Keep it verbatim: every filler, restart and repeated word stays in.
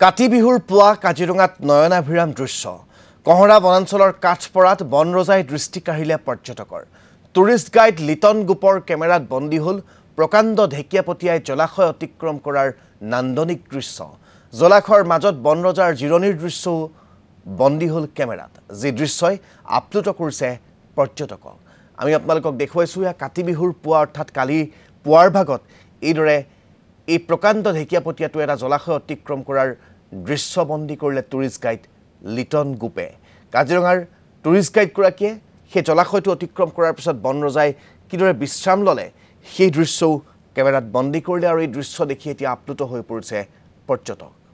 কাতি বিহুৰ পুৱা কাজিৰঙাত নয়নাভিৰাম দৃশ্য কহৰা বনাঞ্চলৰ কাঠপৰাত বনৰজাই দৃষ্টি কাঢ়িলে পৰ্যটকৰ টুৰিষ্ট গাইড লিটন গুপৰ কেমেৰাত বন্দী হল প্ৰকাণ্ড ঢেকিয়াপতীয়াই জলাশয় অতিক্ৰম কৰাৰ নান্দনিক দৃশ্য জলাশয়ৰ মাজত বনৰজাৰ জিৰণিৰ দৃশ্য বন্দী হল কেমেৰাত যি দৃশ্যই আপ্লুত কৰিছে পৰ্যটকক আমি আপোনালোকক দেখুৱাইছো ইয়া কাতি বিহুৰ পুৱা অৰ্থাৎ কালি পুৱাৰ ভাগত এইদৰে এই প্ৰকাণ্ড ঢেকিয়াপতীয়াটো এটা জলাশয় অতিক্ৰম কৰাৰ দৃশ্যবন্দী কৰিলে টুৰিষ্ট গাইড লিটন গুপে কাজিৰঙাৰ টুৰিষ্ট গাইড গৰাকীয়ে সেই জলাশয়টো অতিক্ৰম কৰাৰ পিছত বনৰজাই কিদৰে বিশ্ৰাম ললে সেই দৃশ্যও কেমেৰাত বন্দী কৰিলে আৰু এই দৃশ্য দেখি এতিয়া আপ্লুত হৈ পৰিছে পৰ্যটক